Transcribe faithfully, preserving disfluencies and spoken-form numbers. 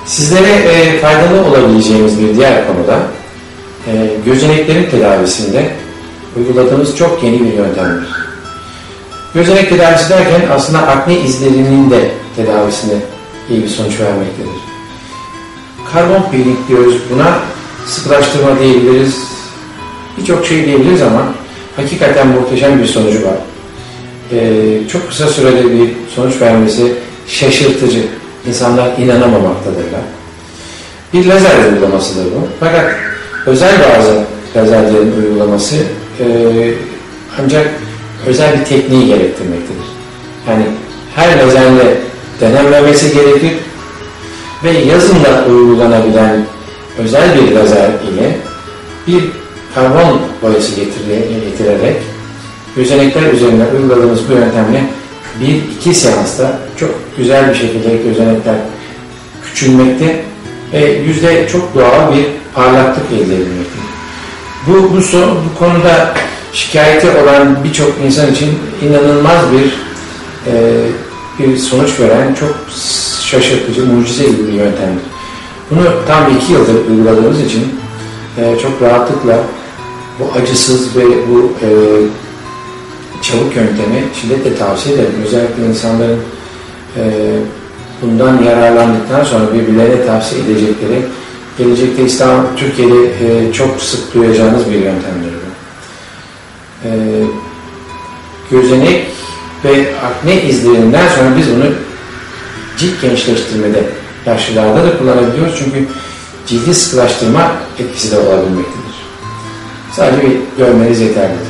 Sizlere e, faydalı olabileceğimiz bir diğer konuda e, gözeneklerin tedavisinde uyguladığımız çok yeni bir yöntemdir. Gözenek tedavisi derken aslında akne izlerinin de tedavisine iyi bir sonuç vermektedir. Karbon peeling diyoruz buna, sıkılaştırma diyebiliriz, birçok şey diyebiliriz ama hakikaten muhteşem bir sonucu var. Ee, çok kısa sürede bir sonuç vermesi şaşırtıcı. İnsanlar inanamamaktadırlar. Bir lazer uygulamasıdır bu. Fakat özel bazı lazerlerin uygulaması e, ancak özel bir tekniği gerektirmektedir. Yani her lazerle denenmemesi gerekir ve yazında uygulanabilen özel bir lazer ile bir karbon boyası getirerek gözenekler üzerine uyguladığımız bu yöntemle bir iki seansta çok güzel bir şekilde gözenekler küçülmekte ve yüzde çok doğal bir parlaklık elde edilmektedir. Bu, bu, son, bu konuda şikayeti olan birçok insan için inanılmaz bir e, bir sonuç veren çok şaşırtıcı, mucize gibi bir yöntemdir. Bunu tam iki yıldır uyguladığımız için e, çok rahatlıkla bu acısız ve bu e, çabuk yöntemi şiddetle tavsiye ederim. Özellikle insanların e, bundan yararlandıktan sonra birbirlerine tavsiye edecekleri, gelecekte İstanbul, Türkiye'de e, çok sık duyacağınız bir yöntemdir bu. E, gözenek ve akne izlerinden sonra biz bunu cilt gençleştirmede, yaşlılarda da kullanabiliyoruz çünkü cildi sıkılaştırma etkisi de olabilmektedir. Sadece bir görmeniz yeterlidir.